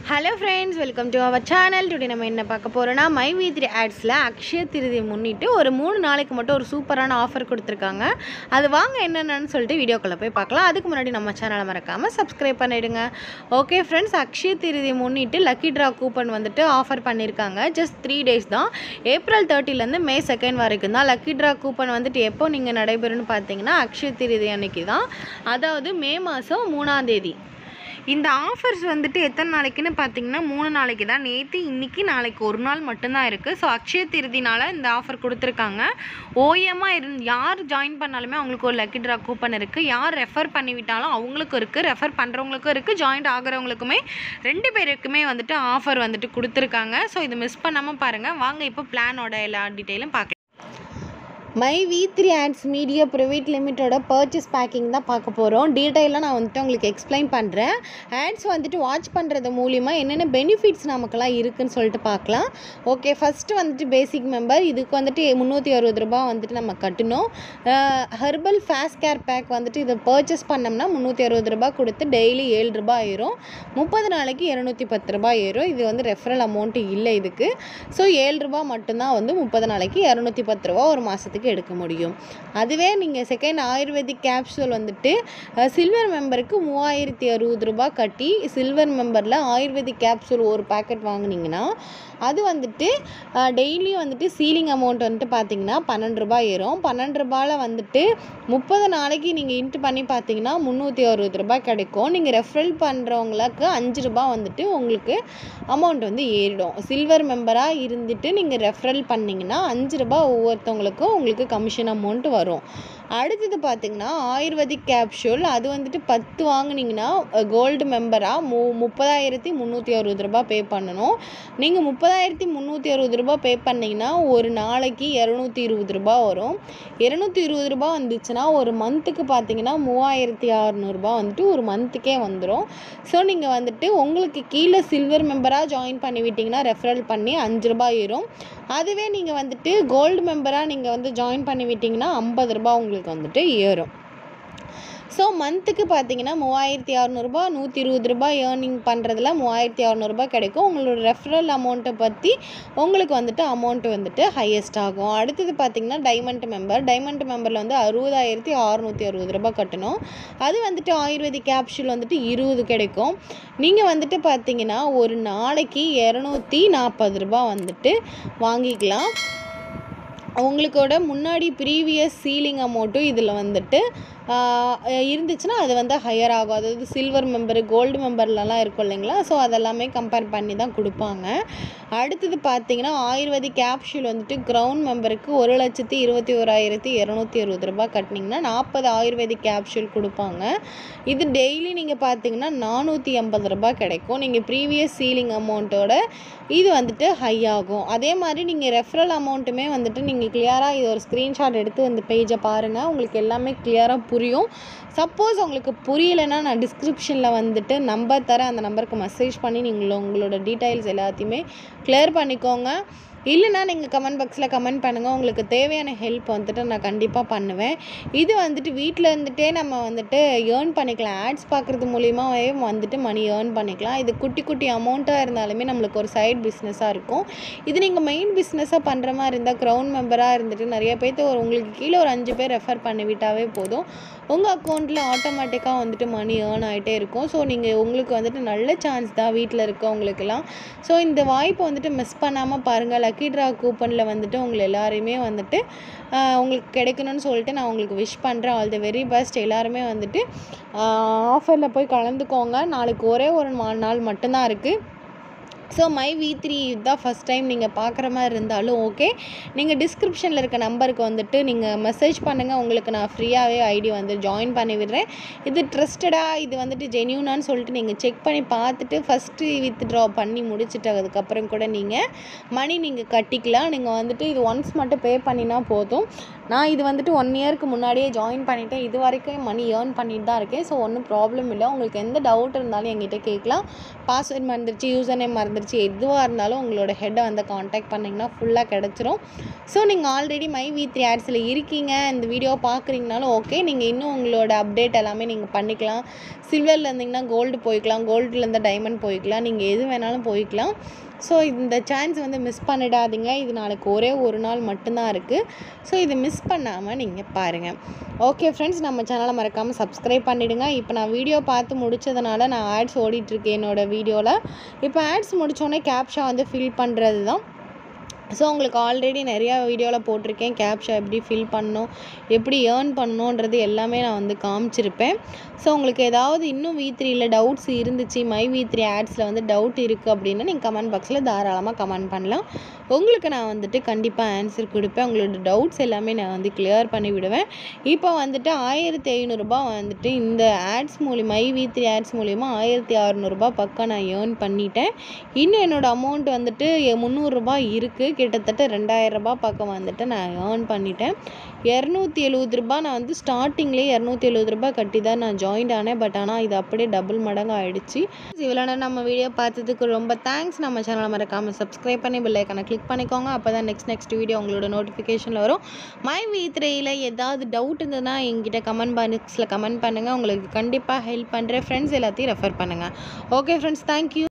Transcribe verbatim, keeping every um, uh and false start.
Hello friends, welcome to our channel. Today நம்ம என்ன பார்க்க போறோம்னா my v three ads ல அக்ஷய திருதியை முன்னிட்டு ஒரு மூணு நாளைக்கு மட்டும் ஒரு சூப்பரான ஆஃபர் கொடுத்திருக்காங்க. அது வாங்க என்னன்னு சொல்லிட்டு வீடியோக்குள்ள போய் பார்க்கலாம். அதுக்கு முன்னாடி நம்ம சேனலை மறக்காம subscribe பண்ணிடுங்க. ஓகே फ्रेंड्स, அக்ஷய திருதியை முன்னிட்டு லக்கி டிரா கூப்பன் வந்துட்டு ஆஃபர் பண்ணிருக்காங்க. just three days தான். ஏப்ரல் thirty ல இருந்து மே second வரைக்கும் தான் லக்கி டிரா கூப்பன் வந்துட்டு எப்போ நீங்க நடைபெறும்னு பார்த்தீங்கன்னா அக்ஷய திருதியை அன்னைக்கு தான். அதாவது மே மாசம் மூணாம் தேதி. இந்த ஆஃபர்ஸ் வந்துட்டு எத்தனை நாளைக்குன்னு பார்த்தீங்கன்னா மூணு நாளைக்கு தான். நேற்று இன்றைக்கி நாளைக்கு ஒரு நாள் மட்டும்தான் இருக்குது. ஸோ அக்ஷய திருதினால இந்த ஆஃபர் கொடுத்துருக்காங்க. ஓஎம்மாக இருந்து யார் ஜாயின் பண்ணாலுமே அவங்களுக்கு ஒரு லக்கி ட்ரா கூப்பன் இருக்குது. யார் ரெஃபர் பண்ணிவிட்டாலும் அவங்களுக்கும் இருக்குது, ரெஃபர் பண்ணுறவங்களுக்கும் இருக்குது, ஜாயின்ட் ஆகிறவங்களுக்குமே ரெண்டு பேருக்குமே வந்துட்டு ஆஃபர் வந்துட்டு கொடுத்துருக்காங்க. ஸோ இது மிஸ் பண்ணாமல் பாருங்கள். வாங்க இப்போ பிளானோட எல்லா டீட்டெயிலும் பார்க்கலாம். My V three ads media private லிமிட்டோட பர்ச்சேஸ் பேக்கிங் தான் பார்க்க போகிறோம். டீட்டெயிலாக நான் வந்துட்டு உங்களுக்கு எக்ஸ்பிளைன் பண்ணுறேன். ஆட்ஸ் வந்துட்டு வாட்ச் பண்ணுறது மூலிமா என்னென்ன பெனிஃபிட்ஸ் நமக்கெல்லாம் இருக்குதுன்னு சொல்லிட்டு பார்க்கலாம். ஓகே, ஃபஸ்ட்டு வந்துட்டு பேசிக் மெம்பர் இதுக்கு வந்துட்டு முந்நூற்றி அறுபது ரூபா வந்துட்டு நம்ம கட்டணும். ஹெர்பல் ஃபேஸ் கேர் பேக் வந்துட்டு இதை பர்ச்சேஸ் பண்ணோம்னா முந்நூற்றி அறுபது ரூபா கொடுத்து டெய்லி ஏழு ரூபா ஆயிரும். முப்பது நாளைக்கு இரநூத்தி பத்து ரூபாய் ஏறும். இது வந்து ரெஃபரல் அமௌண்ட்டு இல்லை இதுக்கு. ஸோ ஏழு ரூபா மட்டும்தான் வந்து முப்பது நாளைக்கு இரநூத்தி பத்து ரூபா ஒரு மாதத்துக்கு எடுக்க முடியும். அதுவே நீங்கள் செகண்ட் ஆயுர்வேதிக் கேப்சூல் வந்துட்டு சில்வர் மெம்பருக்கு மூவாயிரத்தி அறுபது ரூபாய் கட்டி சில்வர் மெம்பரில் ஆயுர்வேதிக் கேப்சூல் ஒரு பேக்கெட் வாங்கினீங்கன்னா அது வந்துட்டு டெய்லி வந்துட்டு சீலிங் அமௌண்ட் வந்துட்டு பார்த்தீங்கன்னா பன்னெண்டு ரூபாய் ஏறும். பன்னெண்டு ரூபாயில் வந்துட்டு முப்பது நாளைக்கு நீங்கள் இன்ட்டு பண்ணி பார்த்தீங்கன்னா முந்நூற்றி அறுபது ரூபாய் கிடைக்கும். நீங்கள் ரெஃபரல் பண்ணுறவங்களுக்கு அஞ்சு ரூபாய் வந்துட்டு உங்களுக்கு அமௌண்ட் வந்து ஏறிடும். சில்வர் மெம்பராக இருந்துட்டு நீங்கள் ரெஃபரல் பண்ணிங்கன்னா அஞ்சு ரூபாய் ஒவ்வொருத்தவங்களுக்கும் உங்களுக்கு கமிஷன் அமௌண்ட் வரும். அடுத்தது பார்த்திங்கன்னா ஆயுர்வேதிக் கேப்சூல் அது வந்துட்டு பத்து வாங்கினீங்கன்னா கோல்டு மெம்பராக மு முப்பதாயிரத்தி முந்நூற்றி அறுபது ரூபாய் பே பண்ணணும். நீங்கள் முப்பதாயிரத்தி முந்நூற்றி அறுபது ரூபாய் பே பண்ணிங்கன்னா ஒரு நாளைக்கு இரநூத்தி இருபது ரூபாய் வரும். இரநூத்தி இருபது ரூபாய் வந்துச்சுன்னா ஒரு மந்த்துக்கு பார்த்தீங்கன்னா மூவாயிரத்தி அறநூறுபா வந்துட்டு ஒரு மந்த்துக்கே வந்துடும். ஸோ நீங்கள் வந்துட்டு உங்களுக்கு கீழே சில்வர் மெம்பராக ஜாயின் பண்ணி விட்டிங்கன்னா ரெஃபரல் பண்ணி அஞ்சு ரூபாய் ஏறும். அதுவே நீங்கள் வந்துட்டு கோல்டு மெம்பராக நீங்கள் வந்து ஜாயின் பண்ணி விட்டிங்கன்னா ஐம்பது ரூபாய் உங்களுக்கு வந்துட்டு ஏறும். ஸோ மந்த்துக்கு பார்த்தீங்கன்னா மூவாயிரத்தி அறநூறுபா நூற்றி இருபது ரூபாய் ஏர்னிங் பண்ணுறதுல மூவாயிரத்தி அறநூறுபா கிடைக்கும். உங்களோட ரெஃபரல் அமௌண்ட்டை பற்றி உங்களுக்கு வந்துட்டு அமௌண்ட் வந்துட்டு ஹையஸ்ட் ஆகும். அடுத்தது பார்த்திங்கன்னா டைமண்ட் மெம்பர் டைமண்ட் மெம்பரில் வந்து அறுபதாயிரத்தி அறநூற்றி அறுபது ரூபாய் கட்டணும். அது வந்துட்டு ஆயுர்வேதிக் கேப்சூல் வந்துட்டு இருபது கிடைக்கும். நீங்கள் வந்துட்டு பார்த்தீங்கன்னா ஒரு நாளைக்கு இரநூத்தி நாற்பது ரூபாய் வந்துட்டு வாங்கிக்கலாம். உங்களுக்கோட முன்னாடி ப்ரீவியஸ் சீலிங் அமௌண்ட்டும் இதில் வந்துட்டு இருந்துச்சுன்னா அது வந்து ஹையர் ஆகும். அதாவது சில்வர் மெம்பரு கோல்டு மெம்பர்லலாம் இருக்கும் இல்லைங்களா, ஸோ அதெல்லாமே கம்பேர் பண்ணி தான் கொடுப்பாங்க. அடுத்தது பார்த்திங்கன்னா ஆயுர்வேதிக் கேப்சூல் வந்துட்டு கிரவுண்ட் மெம்பருக்கு ஒரு லட்சத்தி இருபத்தி ஓராயிரத்தி இரநூத்தி அறுபது ரூபாய் கட்டினீங்கன்னா நாற்பது ஆயுர்வேதிக் கேப்சூல் கொடுப்பாங்க. இது டெய்லி நீங்கள் பார்த்தீங்கன்னா நானூற்றி ஐம்பது ரூபாய் கிடைக்கும். நீங்கள் ப்ரீவியஸ் சீலிங் அமௌண்ட்டோட இது வந்துட்டு ஹை ஆகும். அதே மாதிரி நீங்கள் ரெஃபரல் அமௌண்ட்டுமே வந்துட்டு நீங்கள் கிளியராக இது ஒரு ஸ்க்ரீன்ஷாட் எடுத்து அந்த பேஜை பாருங்கள், உங்களுக்கு எல்லாமே கிளியராக புரியும். சப்போஸ் உங்களுக்கு புரியலைன்னா நான் டிஸ்கிரிப்ஷனில் வந்துட்டு நம்பர் தரேன், அந்த நம்பருக்கு மெசேஜ் பண்ணி நீங்கள் உங்களோட டீட்டெயில்ஸ் எல்லாத்தையுமே கிளியர் பண்ணிக்கோங்க. இல்லைனா நீங்கள் கமெண்ட் பாக்ஸில் கமெண்ட் பண்ணுங்கள், உங்களுக்கு தேவையான ஹெல்ப் வந்துட்டு நான் கண்டிப்பாக பண்ணுவேன். இது வந்துட்டு வீட்டில் இருந்துகிட்டே நம்ம வந்துட்டு ஏர்ன் பண்ணிக்கலாம். ஆட்ஸ் பார்க்குறது மூலியமாகவே வந்துட்டு மணி ஏர்ன் பண்ணிக்கலாம். இது குட்டி குட்டி அமௌண்ட்டாக இருந்தாலுமே நம்மளுக்கு ஒரு சைட் பிஸ்னஸாக இருக்கும். இது நீங்கள் மெயின் பிஸ்னஸாக பண்ணுற மாதிரி இருந்தால் க்ரௌண்ட் மெம்பராக இருந்துட்டு நிறைய பேர்த்து ஒரு உங்களுக்கு கீழே ஒரு அஞ்சு பேர் ரெஃபர் பண்ணிவிட்டாவே போதும், உங்கள் அக்கௌண்ட்டில் ஆட்டோமேட்டிக்காக வந்துட்டு மணி ஏர்ன் ஆகிட்டே இருக்கும். ஸோ நீங்கள் உங்களுக்கு வந்துட்டு நல்ல சான்ஸ் தான் வீட்டில் இருக்கவங்களுக்கெல்லாம். ஸோ இந்த வாய்ப்பை வந்துட்டு மிஸ் பண்ணாமல் பாருங்கள். லக்கி ட்ரா கூப்பனில் வந்துட்டு உங்களை எல்லாரையுமே வந்துட்டு உங்களுக்கு கிடைக்கணும்னு சொல்லிட்டு நான் உங்களுக்கு விஷ் பண்ணுறேன். All the very best. எல்லாருமே வந்துட்டு ஆஃபரில் போய் கலந்துக்கோங்க. நாளைக்கு ஒரே ஒரு நாள் மட்டும்தான் இருக்குது. ஸோ மை வி த்ரீ இதுதான் ஃபஸ்ட் டைம் நீங்கள் பார்க்குற மாதிரி இருந்தாலும் ஓகே, நீங்கள் டிஸ்கிரிப்ஷனில் இருக்க நம்பருக்கு வந்துட்டு நீங்கள் மெசேஜ் பண்ணுங்கள். உங்களுக்கு நான் ஃப்ரீயாகவே ஐடி வந்து ஜாயின் பண்ணி விடுறேன். இது ட்ரஸ்டடாக இது வந்துட்டு ஜென்யூனான்னு சொல்லிட்டு நீங்கள் செக் பண்ணி பார்த்துட்டு ஃபஸ்ட்டு வித் ட்ரா பண்ணி முடிச்சுட்டு அதுக்கப்புறம் கூட நீங்கள் மணி நீங்கள் கட்டிக்கலாம். நீங்கள் வந்துட்டு இது ஒன்ஸ் மட்டும் பே பண்ணினா போதும். நான் இது வந்துட்டு ஒன் இயருக்கு முன்னாடியே ஜாயின் பண்ணிவிட்டேன். இது வரைக்கும் மணி ஏர்ன் பண்ணிட்டு தான் இருக்கேன். ஸோ ஒன்றும் ப்ராப்ளம் இல்லை. உங்களுக்கு எந்த டவுட் இருந்தாலும் என்கிட்ட கேட்கலாம். பாஸ்வேர்ட் மறந்துடுச்சு, யூசர் நேம் மறந்து வந்துருச்சு, எதுவாக இருந்தாலும் உங்களோட ஹெட்டை வந்து காண்டாக்ட் பண்ணிங்கன்னா ஃபுல்லாக கிடச்சிரும். ஸோ நீங்கள் ஆல்ரெடி மை வி த்ரீ ஆட்ஸில் இருக்கீங்க, இந்த வீடியோ பார்க்குறீங்கனாலும் ஓகே, நீங்கள் இன்னும் உங்களோட அப்டேட் எல்லாமே நீங்கள் பண்ணிக்கலாம். சில்வரில் இருந்தீங்கன்னா கோல்டு போய்க்கலாம், கோல்டுலேருந்து டைமண்ட் போய்க்கலாம், நீங்கள் எது வேணாலும் போய்க்கலாம். ஸோ இந்த சான்ஸ் வந்து மிஸ் பண்ணிடாதீங்க. இது நாளைக்கு ஒரே ஒரு நாள் மட்டும்தான் இருக்குது. ஸோ இது மிஸ் பண்ணாமல் நீங்கள் பாருங்கள். ஓகே ஃப்ரெண்ட்ஸ், நம்ம சேனலை மறக்காமல் சப்ஸ்கிரைப் பண்ணிவிடுங்க. இப்போ நான் வீடியோ பார்த்து முடித்ததுனால நான் ஆட்ஸ் ஓடிட்டுருக்கேன் என்னோடய வீடியோவில். இப்போ ஆட்ஸ் முடித்தோடனே கேப்ஷா வந்து ஃபில் பண்ணுறது தான். ஸோ உங்களுக்கு ஆல்ரெடி நிறையா வீடியோவில் போட்டிருக்கேன், கேப்ஷா எப்படி ஃபில் பண்ணணும், எப்படி ஏர்ன் பண்ணணுன்றது எல்லாமே நான் வந்து காமிச்சிருப்பேன். ஸோ உங்களுக்கு ஏதாவது இன்னும் வி த்ரீயில் டவுட்ஸ் இருந்துச்சு, மை வி த்ரீ ஆட்ஸில் வந்து டவுட் இருக்குது அப்படின்னா நீங்கள் கமெண்ட் பாக்ஸில் தாராளமாக கமெண்ட் பண்ணலாம். உங்களுக்கு நான் வந்துட்டு கண்டிப்பாக ஆன்சர் கொடுப்பேன். உங்களோட டவுட்ஸ் எல்லாமே நான் வந்து கிளியர் பண்ணி விடுவேன். இப்போ வந்துட்டு ஆயிரத்தி ஐநூறுரூபா வந்துட்டு இந்த ஆட்ஸ் மூலிமா மை வி த்ரீ ஆட்ஸ் மூலிமா ஆயிரத்தி அறநூறுபா பக்கம் நான் ஏர்ன் பண்ணிட்டேன். இன்னும் என்னோடய அமௌண்ட் வந்துட்டு முந்நூறுரூபா இருக்குது. கிட்டத்தட்ட ரெண்டாயிரம் ரூபாய் பக்கம் வந்துட்டு நான் ஏர்ன் பண்ணிட்டேன். இரநூத்தி எழுபது ரூபாய் நான் வந்து ஸ்டார்டிங்லேயே இரநூத்தி எழுபது ரூபாய் கட்டி தான் நான் ஜாயின் ஆனேன். பட் ஆனால் இது அப்படியே டபுள் மடங்கு ஆகிடுச்சு. இவ்வளோ நேரம் நம்ம வீடியோ பார்த்ததுக்கு ரொம்ப தேங்க்ஸ். நம்ம சேனலை மறக்காமல் சப்ஸ்கிரைப் பண்ணி பெல் ஐக்கானை கிளிக் பண்ணிக்கோங்க. அப்போ தான் நெக்ஸ்ட் நெக்ஸ்ட் வீடியோ உங்களோட நோட்டிஃபிகேஷனில் வரும். மை வி த்ரீயில் ஏதாவது டவுட் இருந்ததுன்னா எங்கிட்ட கமெண்ட் பாக்ஸில் கமெண்ட் பண்ணுங்கள். உங்களுக்கு கண்டிப்பாக ஹெல்ப் பண்ணுறேன். ஃப்ரெண்ட்ஸ் எல்லாத்தையும் ரெஃபர் பண்ணுங்கள். Okay friends, thank you.